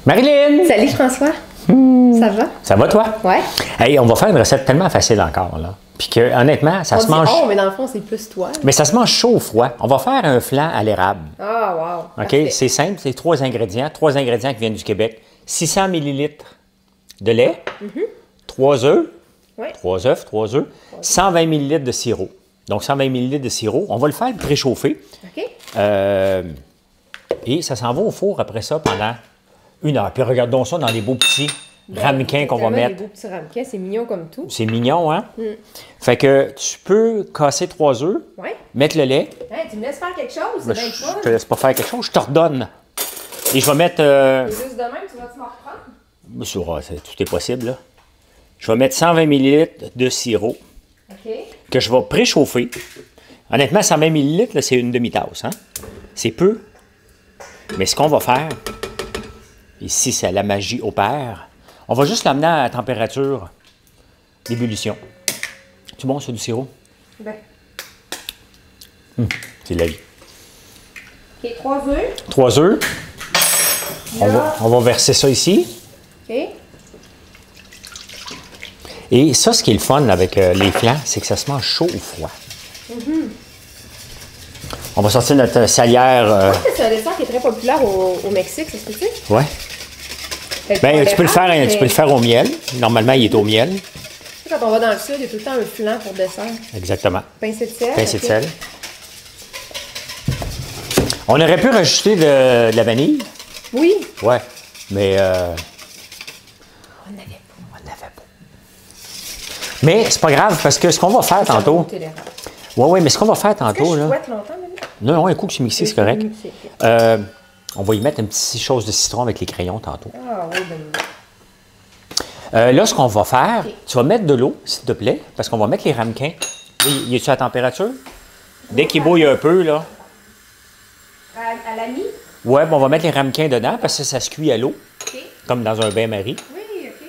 Marilyn! Salut François. Ça va? Ça va, toi? Ouais. Hey, on va faire une recette tellement facile encore, là. Puis que, honnêtement, ça On se dit mange. oh, mais dans le fond, c'est plus toi. Mais ça se mange chaud ou froid. On va faire un flan à l'érable. Ah, wow. OK? Parfait. C'est simple, c'est trois ingrédients qui viennent du Québec. 600 ml de lait, 3 œufs, Ouais. 3 œufs, 120 ml de sirop. Donc, 120 ml de sirop. On va le faire préchauffer. OK. Et ça s'en va au four après ça pendant 1 heure. Puis regardons ça dans les beaux petits ramequins qu'on va Exactement, mettre. Des beaux petits ramequins, c'est mignon comme tout. C'est mignon, hein? Fait que tu peux casser 3 œufs, Ouais. mettre le lait. Hey, tu me laisses faire quelque chose, c'est Ben, bien je fun. te laisse pas faire quelque chose, je t'ordonne. Et je vais mettre... Et juste de même, tu vas-tu m'en reprendre? tout est possible, là. Je vais mettre 120 ml de sirop OK. que je vais préchauffer. Honnêtement, 120 ml, là, c'est une demi-tasse, hein? C'est peu. Mais ce qu'on va faire, ici, c'est la magie opère, on va juste l'amener à la température d'ébullition. C'est bon, c'est du sirop? Ben. C'est de la vie. OK, 3 œufs. 3 œufs. On va verser ça ici. OK. Et ça, ce qui est le fun avec les flans, c'est que ça se mange chaud ou froid. On va sortir notre salière. C'est un dessert qui est très populaire au Mexique, c'est ce que tu sais? Ouais. Fait que Ben, pour tu peux le faire au miel. Normalement, il est au miel. Quand on va dans le sud, il y a tout le temps un flan pour dessert. Exactement. Pincée de sel. Pincée de OK. sel. On aurait pu rajouter de la vanille. Oui. Ouais. Mais On n'avait pas. on n'avait pas. Mais c'est pas grave parce que ce qu'on va faire tantôt. Oui, mais ce qu'on va faire Est-ce que tantôt, je là. fouette longtemps, maintenant? Non, un coup que c'est mixé, c'est correct. Mixé, ok. On va y mettre une petite chose de citron avec les crayons tantôt. Ah oui, ben. Là, ce qu'on va faire, Ok. tu vas mettre de l'eau, s'il te plaît, parce qu'on va mettre les ramequins. Il est-tu à température? Dès qu'il bouille un peu, là. À la mi? Ouais, ben on va mettre les ramequins dedans parce que ça se cuit à l'eau, OK. comme dans un bain-marie. Oui, OK.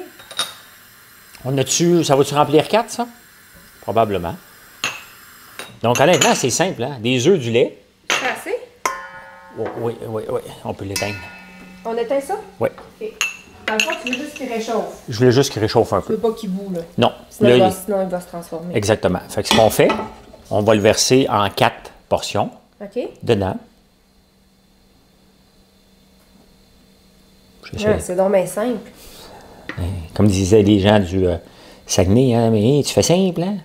Ça va-tu remplir 4, ça? Probablement. Donc, honnêtement, c'est simple, hein? Des œufs, du lait. C'est assez? Oh, oui, on peut l'éteindre. On éteint ça? Oui. OK. Dans le fond, tu veux juste qu'il réchauffe. Je voulais juste qu'il réchauffe un Tu peu. veux pas qu'il boue, là. Non. Sinon, Là, sinon, il va se transformer. exactement. Fait que ce qu'on fait, on va le verser en 4 portions OK? dedans. Ouais, c'est donc bien simple. Comme disaient les gens du Saguenay, hein, mais hey, tu fais simple, hein?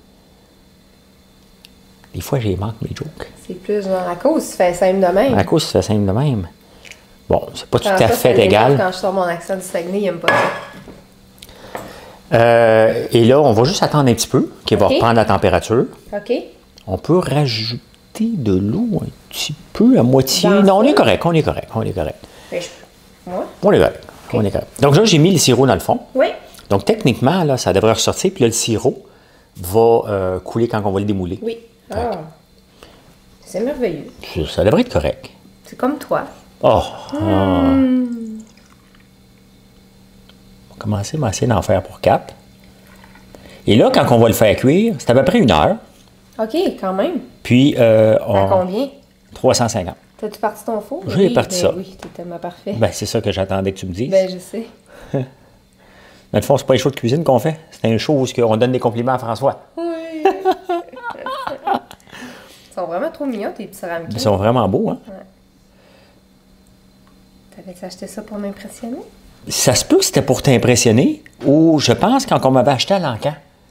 Des fois, j'ai manque mes jokes. C'est plus genre à cause, tu fais simple de même. À cause, tu fais simple de même. Bon, c'est pas tout Quand à ça, fait ça l'énerve égal. Quand je sors mon accent du Saguenay, il n'aime pas ça. Et là, on va juste attendre un petit peu, qu'il va OK. reprendre la température. OK? On peut rajouter de l'eau un petit peu, à moitié. Dans Non, on ça? est correct. Ben, moi? On est correct. On est correct. Donc là, j'ai mis le sirop dans le fond. Oui. Donc techniquement, là, ça devrait ressortir. Puis là, le sirop va couler quand on va le démouler. Oui. Ah. C'est merveilleux. Ça devrait être correct. C'est comme toi. Oh! On va commencer à essayer d'en faire pour 4. Et là, quand on va le faire cuire, c'est à peu près 1 heure. OK, quand même. Puis, À combien? 350. T'as-tu parti ton four? J'ai parti ben ça. Oui, t'es tellement parfait. Ben, c'est ça que j'attendais que tu me dises. Ben, je sais. Dans le fond, c'est pas un show de cuisine qu'on fait. C'est un show où on donne des compliments à François. Oui. Ils sont vraiment trop mignons, tes petits ramequins. Ils sont vraiment beaux, hein? T'avais-tu acheté ça pour m'impressionner? Ça se peut que c'était pour t'impressionner, ou je pense quand on m'avait acheté à l'encan.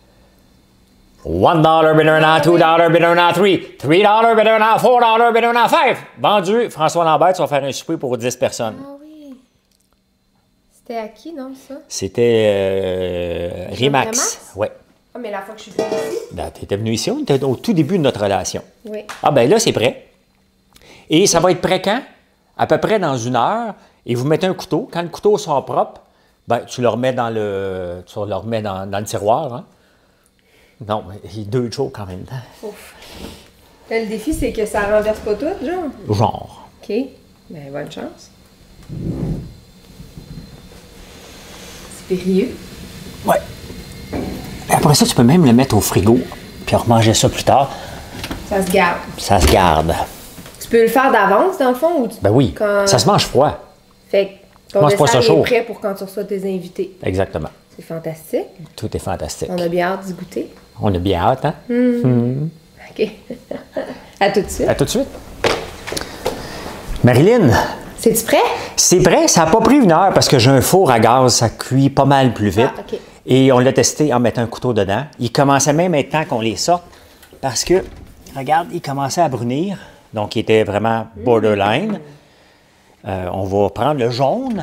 $1 better than $2 better than $3. $3 better than $4 better than $5. Vendu, François Lambert, tu vas faire un souper pour 10 personnes. Ah oui. C'était à qui, non, ça? C'était Remax. Remax? Oui. Ah, mais la fois que je suis venue ici? Ben, tu étais venu ici, on était au tout début de notre relation. Oui. Ah ben là, c'est prêt. Et ça va être prêt quand? À peu près dans 1 heure. Et vous mettez un couteau. Quand le couteau sera propre, ben, tu le remets dans le tiroir. Hein? Non, mais il y a 2 jours en même temps. Ouf. Là, le défi, c'est que ça renverse pas tout, genre? Genre. OK. Ben, bonne chance. C'est périlleux. Ouais. Et après ça, tu peux même le mettre au frigo, puis remanger ça plus tard. Ça se garde. Ça se garde. Tu peux le faire d'avance, dans le fond? Ou tu... Ben oui, Quand... ça se mange froid. Fait que Ton Mange pas ça dessert est chaud. prêt pour quand tu reçois tes invités. Exactement. C'est fantastique. Tout est fantastique. On a bien hâte d'y goûter. On a bien hâte, hein? OK. À tout de suite. À tout de suite. Marilyn, C'est-tu prêt? c'est prêt. Ça n'a pas pris 1 heure parce que j'ai un four à gaz. Ça cuit pas mal plus vite. Ah, OK. Et on l'a testé en mettant un couteau dedans. Il commençait même à être temps qu'on les sorte parce que, regarde, il commençait à brunir. Donc, il était vraiment borderline. On va prendre le jaune.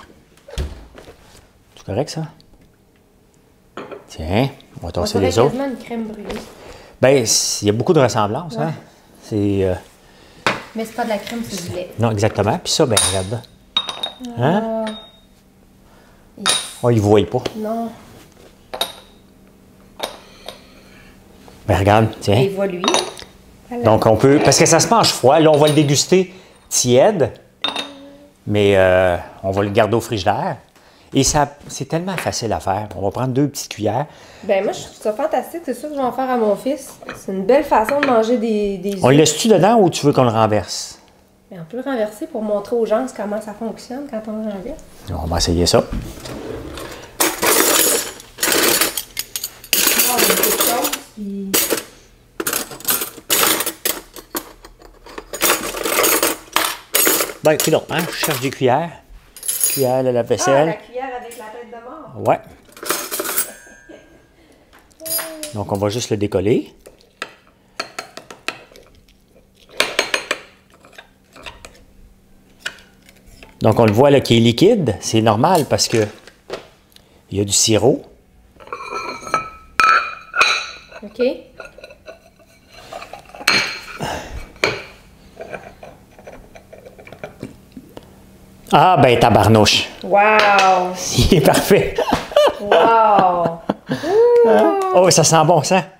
C'est correct, ça? Tiens, on va tasser les autres. quasiment une crème brûlée. Bien, il y a beaucoup de ressemblances, hein? C'est... Mais c'est pas de la crème, c'est du lait. non, exactement. Puis ça, ben regarde là. Hein? Ah. Oh, ils ne voient pas. Non. Ben regarde, tiens. Et voit lui. Donc, on peut... Parce que ça se mange froid. Là, on va le déguster tiède. Mais on va le garder au frigidaire. Et ça, c'est tellement facile à faire. On va prendre 2 petites cuillères. Ben moi, je trouve ça fantastique. C'est ça que je vais en faire à mon fils. C'est une belle façon de manger des On le œufs. laisse-tu dedans ou tu veux qu'on le renverse? Mais on peut le renverser pour montrer aux gens comment ça fonctionne quand on le renverse. On va essayer ça. Ah, il y a quelque chose qui... Ben, écoute donc, hein? Je cherche des cuillères. Cuillère à la Ah, la vaisselle. cuillère avec la tête de mort. Ouais. Donc, on va juste le décoller. Donc, on le voit là qui est liquide. C'est normal parce que il y a du sirop. OK. Ah, ben, tabarnouche. Wow! Il est parfait. Wow! Oh, ça sent bon, ça.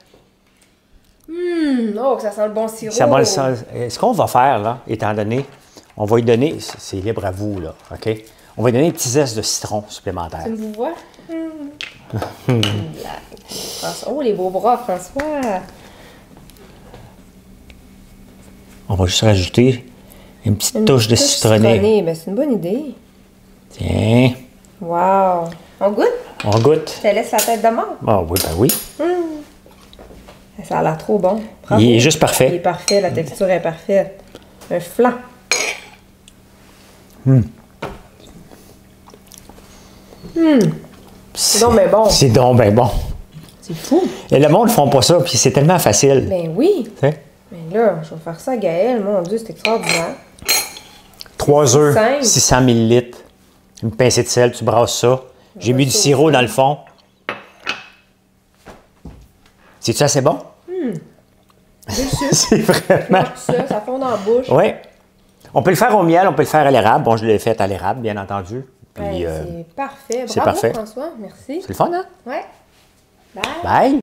Oh, que ça sent le bon sirop. Ça va le sens. Ce qu'on va faire, là, étant donné, on va lui donner, c'est libre à vous, là, OK? On va lui donner des petits zestes de citron supplémentaires. Tu me vois? Oh, les beaux bras, François! On va juste rajouter une petite touche de citronné. Ben, c'est une bonne idée. Tiens, Wow! On goûte? on goûte. Je te laisse la tête de mort. Ah oui, ben oui. Ça a l'air trop bon. Bravo. Il est juste Il est parfait. parfait, la texture est parfaite. Un flan. C'est donc bien bon. C'est donc ben bon. C'est fou. Et le monde ne font pas ça, puis c'est tellement facile. Ben oui. Tu sais? Mais là, je vais faire ça à Gaël. Mon Dieu, c'est extraordinaire. 3 œufs, Simple. 600 ml, une pincée de sel, tu brasses ça. J'ai mis du sirop dans le fond. C'est-tu assez bon? C'est vraiment... Mange ça, ça fond dans la bouche. Oui. On peut le faire au miel, on peut le faire à l'érable. Bon, je l'ai fait à l'érable, bien entendu. Puis, Ouais, c'est parfait. c'est Bravo, parfait. François. Merci. c'est le fun, hein? Ouais. Bye. Bye!